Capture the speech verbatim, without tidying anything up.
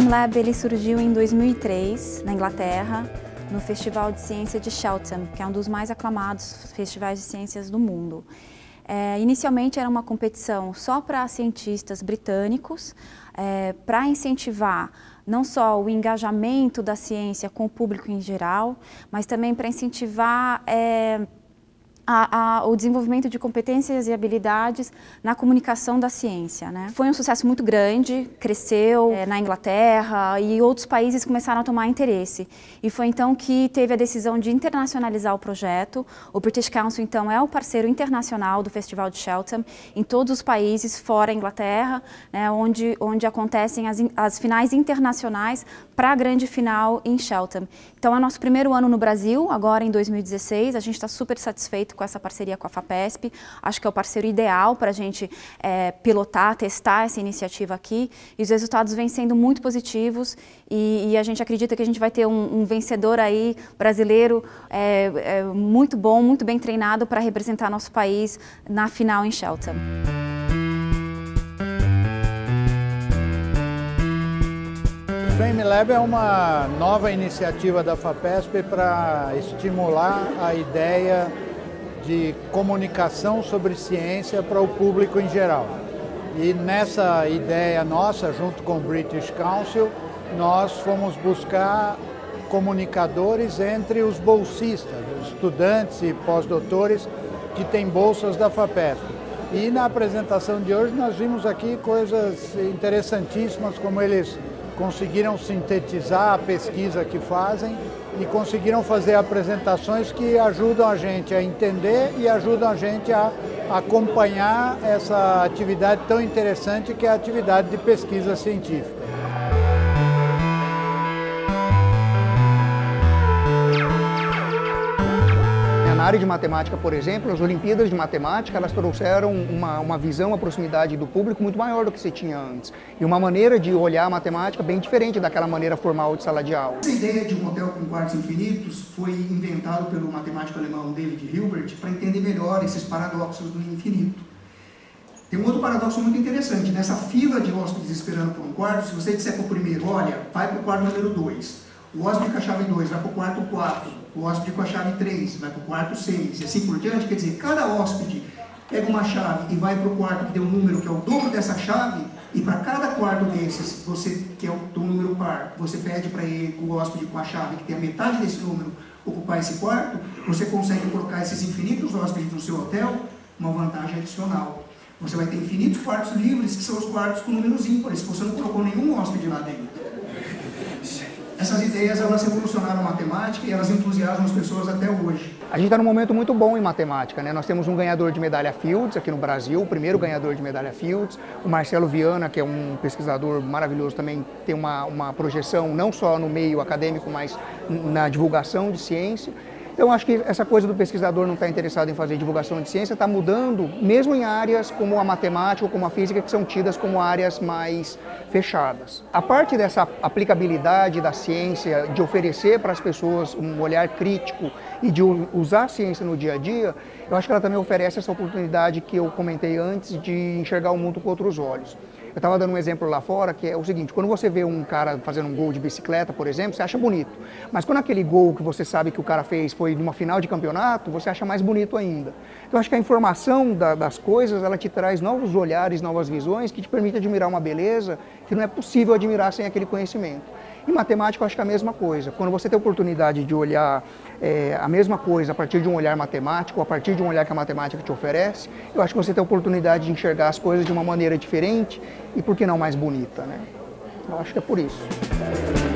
FameLab ele surgiu em dois mil e três, na Inglaterra, no Festival de Ciência de Cheltenham, que é um dos mais aclamados festivais de ciências do mundo. É, inicialmente era uma competição só para cientistas britânicos, é, para incentivar não só o engajamento da ciência com o público em geral, mas também para incentivar é, A, a, o desenvolvimento de competências e habilidades na comunicação da ciência, né? Foi um sucesso muito grande, cresceu é, na Inglaterra e outros países começaram a tomar interesse. E foi então que teve a decisão de internacionalizar o projeto. O British Council, então, é o parceiro internacional do Festival de Cheltenham em todos os países fora a Inglaterra, né, onde, onde acontecem as, as finais internacionais para a grande final em Cheltenham. Então, é nosso primeiro ano no Brasil, agora em dois mil e dezesseis, a gente está super satisfeito com essa parceria com a FAPESP. Acho que é o parceiro ideal para a gente é, pilotar, testar essa iniciativa aqui, e os resultados vêm sendo muito positivos e, e a gente acredita que a gente vai ter um, um vencedor aí brasileiro é, é, muito bom, muito bem treinado para representar nosso país na final em Cheltenham. O FameLab é uma nova iniciativa da FAPESP para estimular a ideia de comunicação sobre ciência para o público em geral. E nessa ideia nossa, junto com o British Council, nós fomos buscar comunicadores entre os bolsistas, os estudantes e pós-doutores que têm bolsas da FAPESP. E na apresentação de hoje nós vimos aqui coisas interessantíssimas, como eles conseguiram sintetizar a pesquisa que fazem e conseguiram fazer apresentações que ajudam a gente a entender e ajudam a gente a acompanhar essa atividade tão interessante que é a atividade de pesquisa científica. Na área de matemática, por exemplo, as Olimpíadas de Matemática, elas trouxeram uma, uma visão, uma proximidade do público muito maior do que se tinha antes. E uma maneira de olhar a matemática bem diferente daquela maneira formal de sala de aula. Essa ideia de um hotel com quartos infinitos foi inventado pelo matemático alemão David Hilbert para entender melhor esses paradoxos do infinito. Tem um outro paradoxo muito interessante. Nessa fila de hóspedes esperando por um quarto, se você disser para o primeiro, olha, vai para o quarto número dois. O hóspede com a chave dois vai para o quarto quatro, o hóspede com a chave três vai para o quarto seis, e assim por diante. Quer dizer, cada hóspede pega uma chave e vai para o quarto que tem um número que é o dobro dessa chave, e para cada quarto desses, você, que é o do número par, você pede para o hóspede com a chave que tem a metade desse número ocupar esse quarto, você consegue colocar esses infinitos hóspedes no seu hotel, uma vantagem adicional. Você vai ter infinitos quartos livres, que são os quartos com números ímpares, você não colocou nenhum hóspede lá dentro. Essas ideias, elas revolucionaram a matemática e elas entusiasmam as pessoas até hoje. A gente está num momento muito bom em matemática, né? Nós temos um ganhador de medalha Fields aqui no Brasil, o primeiro ganhador de medalha Fields. O Marcelo Viana, que é um pesquisador maravilhoso, também tem uma, uma projeção não só no meio acadêmico, mas na divulgação de ciência. Então, acho que essa coisa do pesquisador não estar interessado em fazer divulgação de ciência está mudando, mesmo em áreas como a matemática ou como a física, que são tidas como áreas mais fechadas. A parte dessa aplicabilidade da ciência, de oferecer para as pessoas um olhar crítico e de usar a ciência no dia a dia, eu acho que ela também oferece essa oportunidade que eu comentei antes de enxergar o mundo com outros olhos. Eu estava dando um exemplo lá fora, que é o seguinte: quando você vê um cara fazendo um gol de bicicleta, por exemplo, você acha bonito. Mas quando aquele gol que você sabe que o cara fez foi numa final de campeonato, você acha mais bonito ainda. Então, acho que a informação da, das coisas, ela te traz novos olhares, novas visões, que te permite admirar uma beleza que não é possível admirar sem aquele conhecimento. Em matemática, eu acho que é a mesma coisa. Quando você tem a oportunidade de olhar é, a mesma coisa a partir de um olhar matemático, ou a partir de um olhar que a matemática te oferece, eu acho que você tem a oportunidade de enxergar as coisas de uma maneira diferente e, por que não, mais bonita, né? Eu acho que é por isso.